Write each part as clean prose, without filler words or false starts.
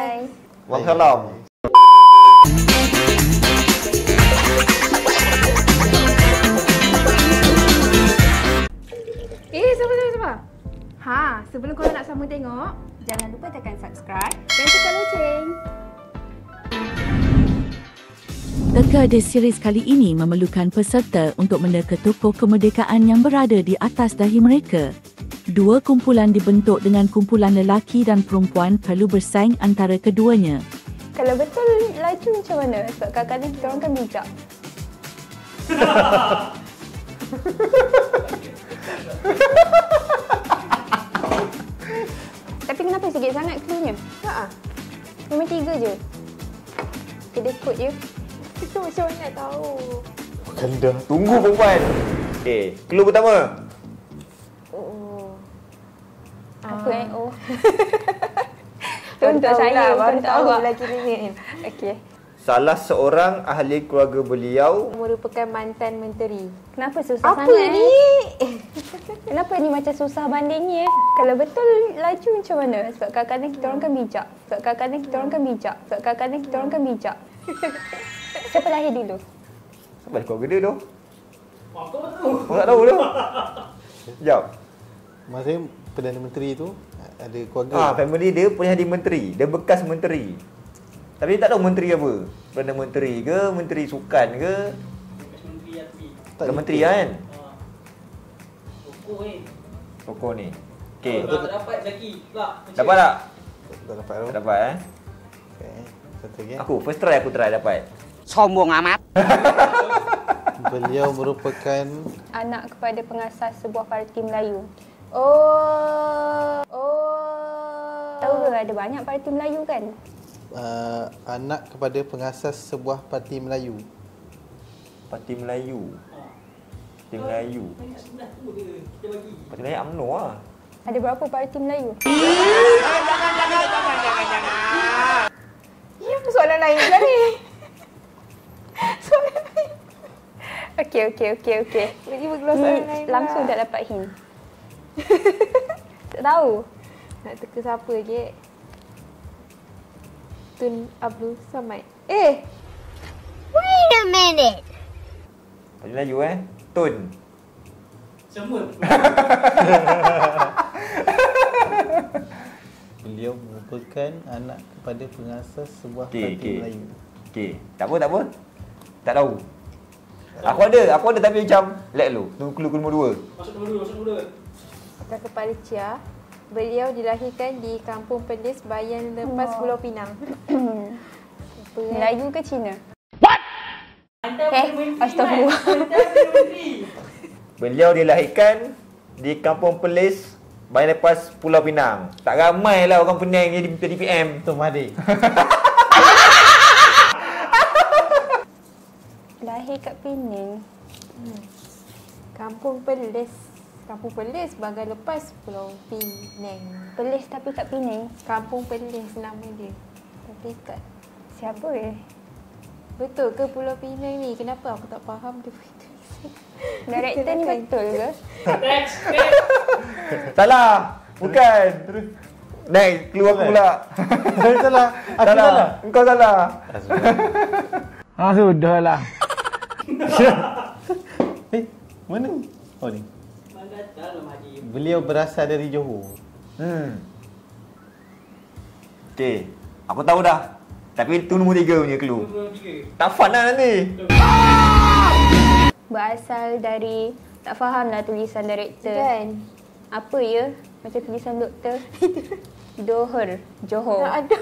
Bye. Wassalam. Sabar. Sebelum korang nak sama tengok, Jangan lupa tekan subscribe dan tekan loceng. Teka The Series kali ini memerlukan peserta untuk meneka tokoh kemerdekaan yang berada di atas dahi mereka. Dua kumpulan dibentuk dengan kumpulan lelaki dan perempuan perlu bersaing antara keduanya. Kalau betul laju macam mana? Sebab kadang-kadang kita orang kan bijak. Tapi kenapa sikit sangat clue-nya? Memang 3 je. Kita kod je. Kita macam mana nak tahu? Bukan dah. Tunggu perempuan. Okey, clue pertama. Apa Oh. Untuk saya, baru tahu awak. lah kiranya. Okey. Salah seorang ahli keluarga beliau Merupakan mantan menteri. Kenapa susah Apa sangat? ni? Kenapa ni macam susah bandingnya? Kalau betul laju macam mana? Sebab kadang-kadang kita orang kan bijak. Sebab kadang-kadang kita orang kan bijak. Sebab kadang-kadang kita orang kan bijak. Siapa lahir dulu? Siapa keluarga dia tu? Aku tak tahu tu. Sekejap. Maksudnya Perdana Menteri tu ada keluarga. Family dia punya jadi menteri. Dia bekas menteri. Tapi tak tahu menteri apa. Perdana Menteri ke, Menteri Sukan ke? Tak Menteri kan? Tokoh ni. Tokoh ni. Okey. Tak dapat lagi pula. Dapat tak? Tak dapat tu. Tak dapat Okay. Satu lagi. Aku first try aku try dapat. Sombong amat. Beliau merupakan Anak kepada pengasas sebuah parti Melayu. Tahu ke ada banyak parti Melayu kan? anak kepada pengasas sebuah parti Melayu. Parti Melayu. Parti Melayu. Parti Melayu UMNO lah. Ada berapa parti Melayu? Ya, soalan lain pula ni. Soalan lain. Okey. Lagi bergelar soalan lain pula. Langsung tak dapat hint. Tak tahu. Nak teka siapa je? Tun Abdul Samad. Wait a minute. Parti Melayu Tun. Semut. Beliau merupakan anak kepada pengasas sebuah Okey, parti okey. Melayu. Okey. Tak apa. Tak tahu. Aku ada tapi macam let lu. Tunggu clue nombor 2. Masuk dulu. Atas kepala Chia, beliau dilahirkan di Kampung Perlis, Bayan Lepas, Pulau Pinang. Melayu ke Cina? Astagfirullah. Beliau dilahirkan di Kampung Perlis, Bayan Lepas, Pulau Pinang. Tak ramai lah orang Penang jadi PM. Tok Mahathir. Lahir kat Penang. Kampung Perlis, Bagan Lepas, Pulau Pinang. Perlis tapi kat Penang. Kampung Perlis nama dia. Tapi kat Siapa betul ke Pulau Pinang ni? Kenapa aku tak faham dia begitu? Director ni betul ke? Next. Salah. Bukan. Next, keluar aku pula. Salah. Aku salah. Engkau salah. Sudahlah. Mana? Oh ni. Beliau berasal dari Johor. Okey. Aku tahu dah. Tapi tu nombor 3 punya clue. Tak fun lah nanti. Berasal dari... Tak faham lah tulisan director. Kan? Apa ya? Macam tulisan doktor. Johor. Tak ada.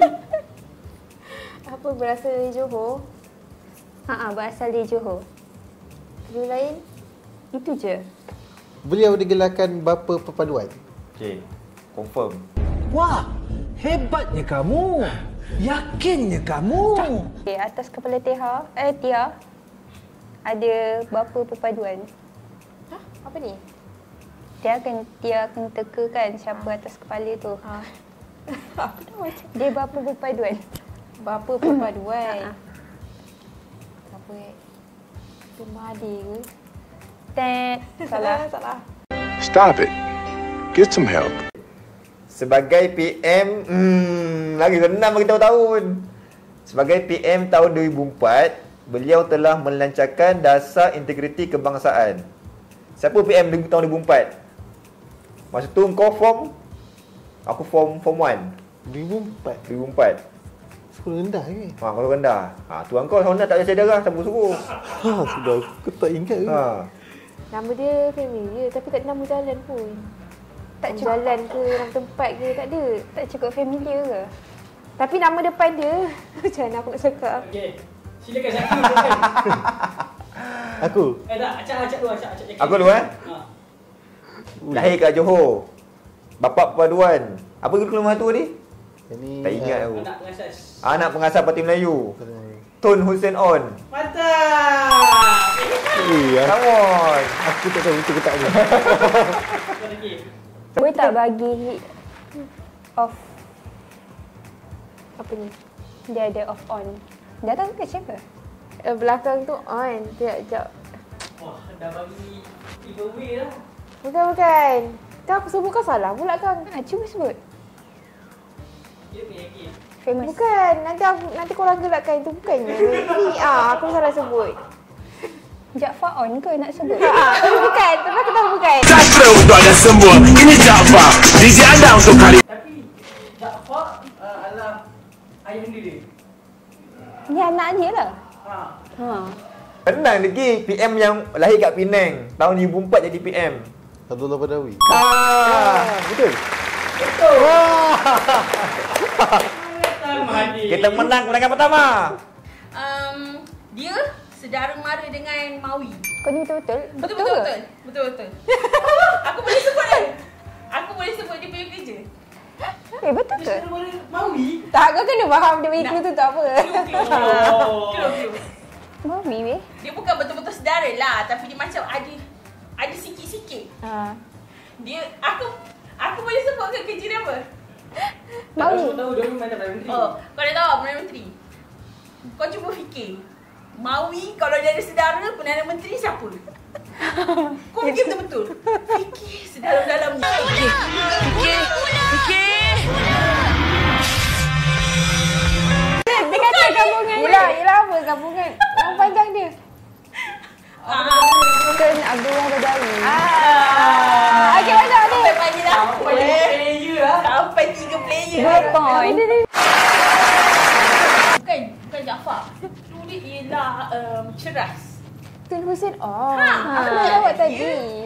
Apa berasal dari Johor? Berasal dari Johor. Clue lain? Itu je. Beliau digelarkan bapa perpaduan. Okey. Confirm. Wah, hebatnya kamu. Yakinnya kamu. Okay, atas kepala Tia ada bapa perpaduan. Apa ni? Dia akan teka kan siapa atas kepala tu. Apa dah macam? Dia bapa perpaduan. Bapa perpaduan. Apa Tun Mahathir ke? Salah. Salah. Stop it. Get some help. Sebagai PM, lagi senang bagi tahu tahun. Sebagai PM tahun 2004, beliau telah melancarkan dasar integriti kebangsaan. Siapa PM tahun 2004? Masa tu kau form, aku form 1. 2004. Sekolah rendah ke? Kalau rendah. Tuan kau tahun tak ada sedarah, siapa suruh? Sudah aku tak ingat ke? Nama dia familiar tapi tak ada nama jalan pun. Tak cukup jalan ke, nama tempat ke, tak ada. Tak cukup familiar ke? Tapi nama depan dia macam mana aku nak cakap? Okey. Silakan Syakir. Aku? Tak, acak dulu, acak. Aku dulu Ha. Lahir kat Johor. Bapa perpaduan. Apa rumah tu ni? Ini Tak ingat aku. Anak pengasas. Anak pengasas Parti Melayu. Tun Hussein On. Mantap. Come on. Aku tak tahu betul ke tak ni. Lagi. Boleh tak bagi off? Apa ni? Dia ada off on. Dah tahu ke siapa? Belakang tu on. Sekejap. Wah, dah bagi giveaway lah. Bukan. Kan aku sebut kau salah pula Kang. Cuba sebut. Dia yakin. Famous. Bukan. Nanti korang gelakkan itu bukannya. Ni aku salah sebut. Jaafar on ke nak sebut? Bukan. Tapi aku tahu bukan. Sastra untuk anda semua. Ini Jaafar. DJ anda untuk kali. Tapi Jaafar adalah ayah dia. Ni anak dia lah. Ha. Tenang lagi. PM yang lahir kat Penang. Tahun 2004 jadi PM. Abdullah Badawi. Betul. Betul. Mahadi. Kita menang kemenangan pertama. Dia sedara mara dengan Mawi. Kau ni betul-betul? Betul. Aku boleh sebut kan? Aku boleh sebut dia punya kerja. Betul ke? Dia sedara Mawi. Tak, kau kena faham dia punya clue tu tak apa. Oh. Mami weh. Dia bukan betul-betul sedara lah, tapi dia macam ada sikit-sikit. Dia aku boleh sebutkan kerja dia apa? Mawi. Tahu dia memang tak menteri. Oh, kau dah tahu Perdana Menteri. Kau cuba fikir. Mawi kalau dia ada sedara Perdana Menteri siapa? Kau fikir betul-betul. Fikir sedalam-dalamnya. Fikir. Dia kata gabungan dia. Yelah apa gabungan? Nama panjang dia. Tun Abdullah Badawi. Okey, banyak ni. Sampai pagi dah. Player lah. Sampai 3 player. 2 point. Bukan Jaafar. Tu dia ialah ceras. Tun Hussein On. Aku dah jawab tadi.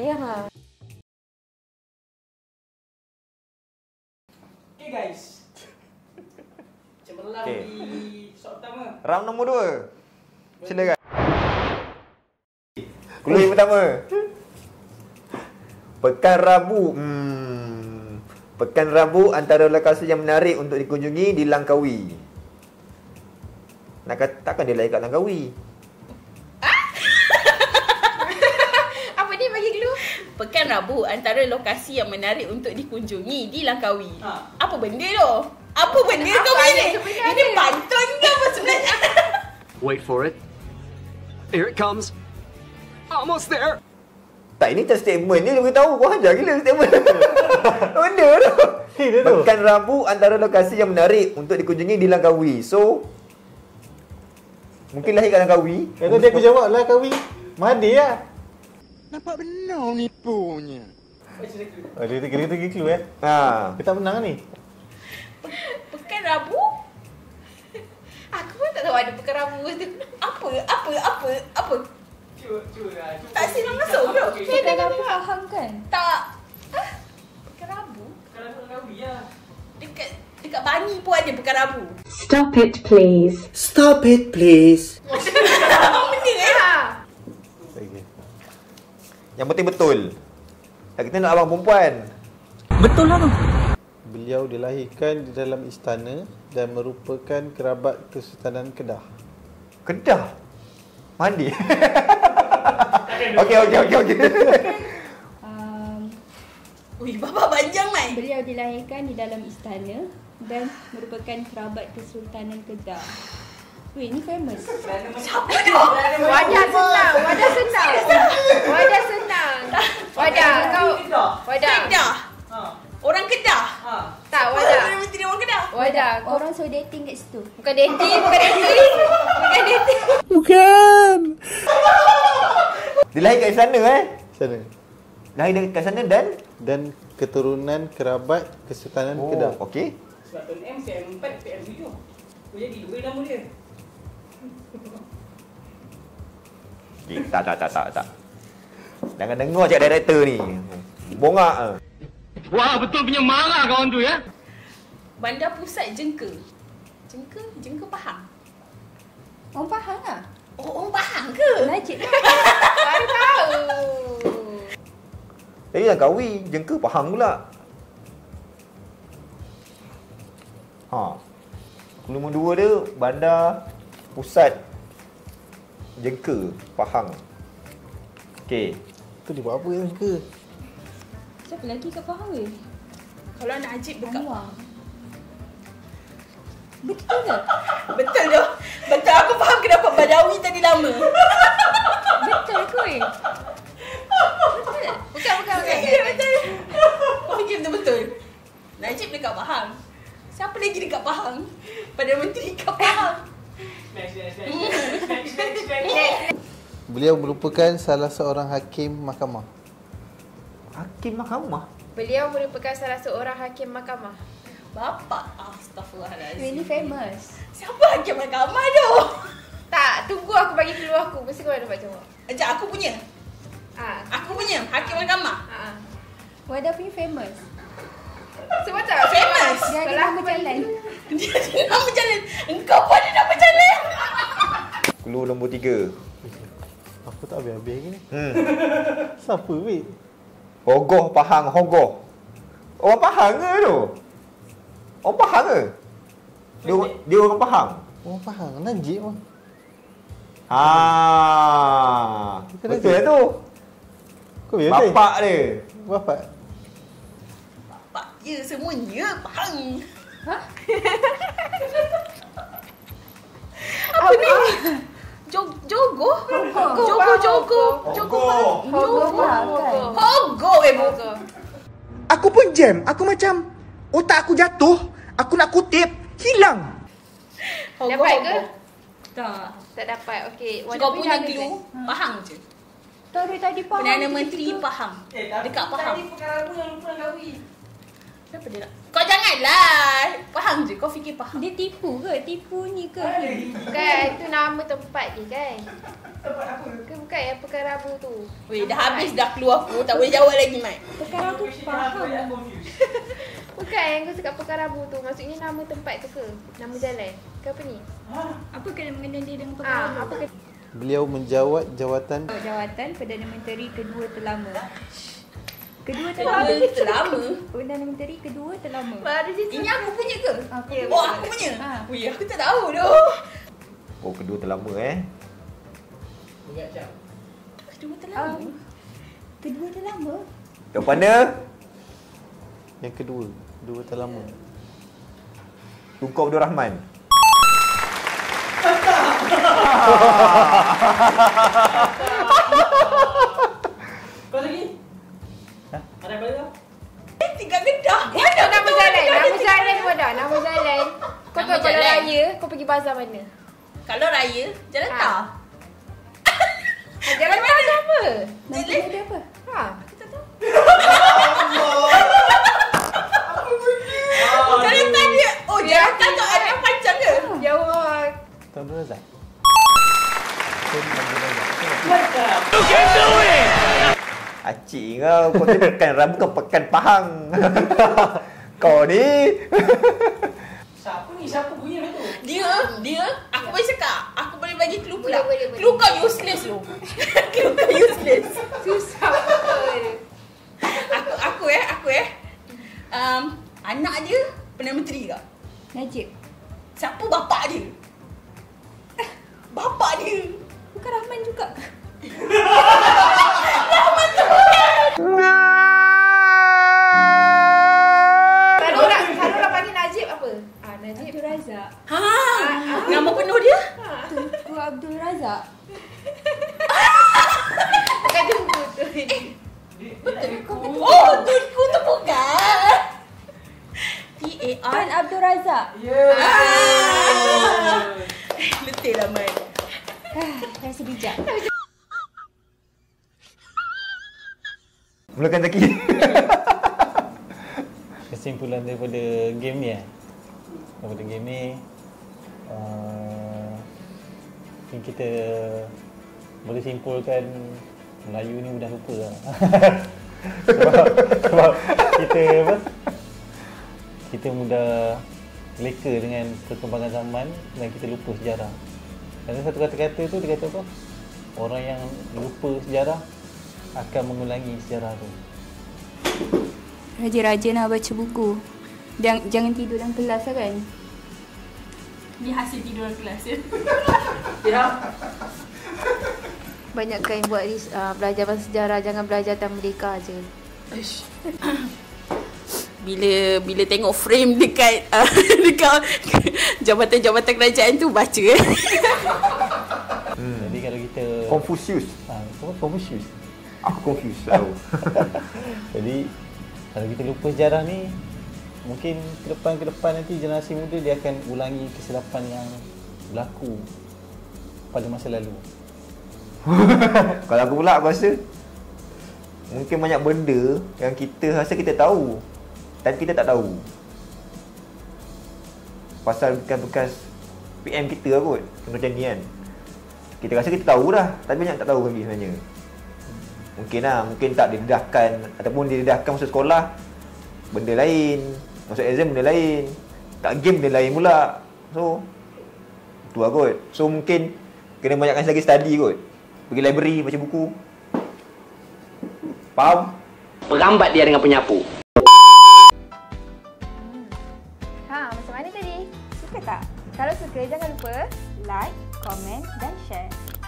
Okay guys. Cemerlang Okay. di soal pertama. Round nombor 2. Silakan. Clue yang pertama. Pekan Rabu. Pekan Rabu antara lokasi yang menarik untuk dikunjungi di Langkawi. Takkan dia lahir kat Langkawi? Apa ni bagi clue? Pekan Rabu antara lokasi yang menarik untuk dikunjungi di Langkawi. Apa benda tu? Apa benda kau pilih? Ini pantun ke apa sebenarnya? Wait for it. Here it comes. Almost there. Tak, ini macam statement ni dia beritahu. Kau hajar gila statement. Benda tu. Pekan Rabu antara lokasi yang menarik untuk dikunjungi di Langkawi. So, mungkin lahir kat Langkawi. Kata dia aku jawab lah Kawi. Mahdi lah. Nampak benar nipunya. Dia kira clue Kita menang ni. Pekan Rabu? Aku pun tak tahu ada Pekan Rabu tu. Apa? Cuba lah. Tak silap masuk bro. Pekan Rabu faham kan? Tak. Pekan Rabu? Kalau nak Langkawi lah. Dekat Bangi pun ada Pekan Rabu. Stop it, please. Stop it, please. Benda Okay. Yang penting betul. Tak, kita nak abang perempuan. Betul lah tu. Beliau dilahirkan di dalam istana dan merupakan kerabat Kesultanan Kedah. Kedah? Mandi? Okey. Ui, bapa panjang mai. Beliau dilahirkan di dalam istana dan merupakan kerabat Kesultanan Kedah. Weh, ni famous. Siapa tu? Wadah senang. Wadah kau. Wadah. Kedah. Orang Kedah. Tak, Wadah. Menteri orang Kedah. Wadah, Orang suruh dating kat situ. bukan dating, bukan dating. Bukan dating. Bukan. Dia lahir kat sana Sana. Lahir kat sana Dan keturunan kerabat Kesultanan Kedah. okey. Sebab Tuan M, PM4, PM7. Jadi dua nama dia. Okay, tak. Jangan dengar cak director ni. Bongak. Wah, betul punya marah kawan tu ya. Bandar Pusat Jengka. Jengka Pahang. Orang Pahang lah. Oh, orang Pahang ke? Najib lah. Baru tahu. Tadi dah kawi, Jengka Pahang pula. Nombor 2 dia Bandar Pusat Jengka Pahang. Okey. Tu dia buat apa Jengka? Siapa lagi kat Pahang weh? Kalau Najib dekat Anwar. Betul ke? Betul tu. Betul, aku faham kenapa Badawi tadi lama. Betul ke weh? Bukan. Betul. Kau fikir betul-betul. Najib dekat Pahang. Siapa lagi dekat Pahang? Perdana Menteri kat Pahang. Next. Beliau merupakan salah seorang hakim mahkamah. Hakim mahkamah. Beliau merupakan salah seorang hakim mahkamah. Bapak, astaghfirullahaladzim. Really famous. Siapa hakim mahkamah tu? Tak, tunggu aku bagi keluar aku. Mesti kau dapat jawab. Sekejap, aku punya. Aku punya, hakim mahkamah. Wadah punya famous. Sebab tak? Famous. Dia ada Kalau nama aku jalan. Dia ada nama jalan. Engkau pun ada nama jalan. Clue nombor 3. Aku tak habis-habis ke ni? Siapa weh? Hogoh Pahang, Hogoh. Orang Pahang ke tu? Orang Pahang ke? Dia orang Pahang. Orang Pahang, Najib lah. Betul lah tu. Kau biasa? Bapak dia. Bapak. Bapak dia semuanya Pahang. Apa ni? Jogo? Hogo. Aku pun jam. Aku macam otak aku jatuh. Aku nak kutip. Hilang. Dapat ke? Tak. Tak dapat. Okey. Kau punya clue Pahang je. Dari tadi Pahang. Perdana Menteri Pahang. Dekat Pahang. Tadi perkara aku yang lupa nak kahwin. Siapa dia nak? Kau janganlah. Pahang je. Kau fikir Pahang. Dia tipu ke? Tipu ni ke? Bukan, itu nama tempat dia kan? Tempat apa? Ke bukan yang Pekan Rabu tu? Weh, dah habis dah keluar aku. Tak boleh jawab lagi, Mat. Perkara tu Pahang. Bukan yang kau cakap Pekan Rabu tu. Maksudnya nama tempat tu ke? Nama jalan? Ke apa ni? Apa kena mengenai dia dengan perkara tu? Apa ke? Beliau menjawat jawatan Jawatan Perdana Menteri kedua terlama. Kedua Terlama. Perdana Menteri kedua terlama. Baru je Ini aku punya ke? Aku Oh, aku punya? Weh, aku tak tahu tu. Oh, kedua terlama Kedua terlama. Kedua terlama? Jawapan dia yang kedua. Kedua terlama. Tunku Abdul Rahman. Kau lagi? Ada apa lagi? Tinggal Kedah. Mana nama jalan? Nama jalan pun ada. Nama jalan. Kau Nama tahu kalau jalan. raya, kau pergi bazar mana? Kalau raya, jalan Ha. tak? Jalan mana apa? Nama dia apa? Jalan tak dia. Oh, jalan tak tu ada yang panjang ke? Jawab. Tuan Abdul Razak. Acik kau tu pekan Rabu kau pekan Pahang. Kau ni. Siapa ni? Siapa bunyi lah tu? Dia, aku boleh cakap. Aku boleh bagi clue pula. Boleh. Clue kau useless tu. Clue kau useless. Susah betul. Aku anak dia Perdana Menteri tak? Najib. Siapa bapak dia? Bapak dia. Bukan Rahman juga ke? Kalau panggil Najib apa? Najib Abdul Razak. Nama penuh dia? Tunku Abdul Razak. Bukan tunggu tu. Oh, Tunku tu bukan. T-A-R. Tun Abdul Razak. Letih lah, Man. Rasa bijak. Mulakan Zaki. Kesimpulan daripada game ni daripada game ni mungkin kita boleh simpulkan Melayu ni mudah lupa lah. sebab kita mudah leka dengan perkembangan zaman dan kita lupa sejarah. Dan satu kata-kata tu dia kata apa? Orang yang lupa sejarah akan mengulangi sejarah tu. Rajin-rajin lah baca buku. Jangan tidur dalam kelas lah kan? Ni hasil tidur dalam kelas ya. Ya. Banyakkan yang buat belajar bahasa sejarah, jangan belajar tentang Merdeka je. Bila tengok frame dekat dekat jabatan-jabatan kerajaan tu baca. Jadi kalau kita Confucius. Confucius. Aku confused tahu. Jadi kalau kita lupa sejarah ni, mungkin ke depan nanti generasi muda dia akan ulangi kesilapan yang berlaku pada masa lalu. Kalau aku pula aku rasa mungkin banyak benda yang kita rasa kita tahu tapi kita tak tahu. Pasal bekas-bekas PM kita lah kot, macam ni kan. Kita rasa kita tahu dah, tapi banyak tak tahu lagi sebenarnya. Mungkin tak didedahkan, ataupun didedahkan masa sekolah benda lain, masa exam benda lain, tak game benda lain pula. So tu lah kot. So mungkin kena banyakkan lagi study kot. Pergi library baca buku. Faham? Perambat dia dengan penyapu. Macam mana tadi? Suka tak? Kalau suka jangan lupa like, komen dan share.